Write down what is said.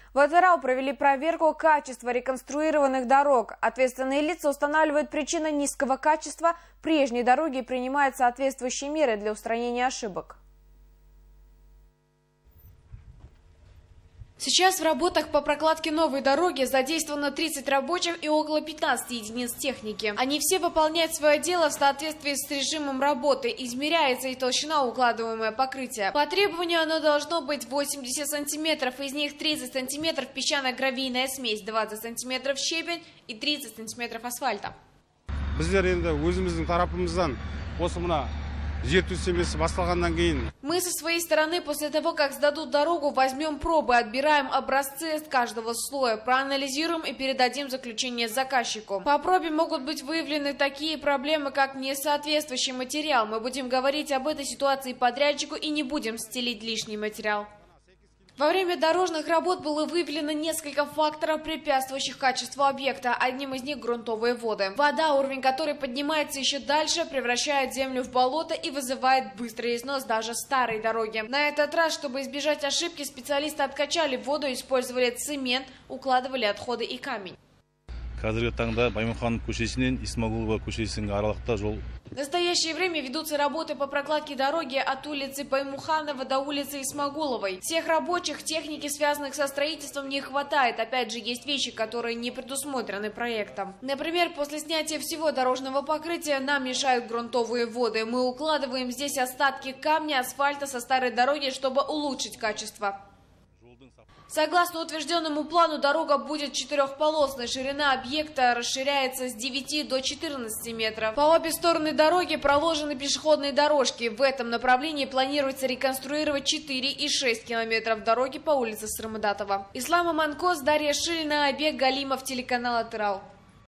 В Атырау провели проверку качества реконструированных дорог. Ответственные лица устанавливают причину низкого качества прежней дороги и принимают соответствующие меры для устранения ошибок. Сейчас в работах по прокладке новой дороги задействовано 30 рабочих и около 15 единиц техники. Они все выполняют свое дело в соответствии с режимом работы. Измеряется и толщина укладываемого покрытия. По требованию оно должно быть 80 сантиметров, из них 30 сантиметров песчано-гравийная смесь, 20 сантиметров щебень и 30 сантиметров асфальта. Мы со своей стороны после того, как сдадут дорогу, возьмем пробы, отбираем образцы с каждого слоя, проанализируем и передадим заключение заказчику. По пробе могут быть выявлены такие проблемы, как несоответствующий материал. Мы будем говорить об этой ситуации подрядчику и не будем стелить лишний материал. Во время дорожных работ было выявлено несколько факторов, препятствующих качеству объекта. Одним из них грунтовые воды. Вода, уровень которой поднимается еще дальше, превращает землю в болото и вызывает быстрый износ даже старой дороги. На этот раз, чтобы избежать ошибки, специалисты откачали воду, использовали цемент, укладывали отходы и камень. В настоящее время ведутся работы по прокладке дороги от улицы Баймуханова до улицы Исмагуловой. Всех рабочих, техники, связанных со строительством, не хватает. Опять же, есть вещи, которые не предусмотрены проектом. Например, после снятия всего дорожного покрытия нам мешают грунтовые воды. Мы укладываем здесь остатки камня, асфальта со старой дороги, чтобы улучшить качество. Согласно утвержденному плану, дорога будет четырехполосной. Ширина объекта расширяется с 9 до 14 метров. По обе стороны дороги проложены пешеходные дорожки. В этом направлении планируется реконструировать 4 и 6 километров дороги по улице Сырмадатова. Ислам Аманкос, Дарья Шилина, Айбек Галимов, телеканал Атырау.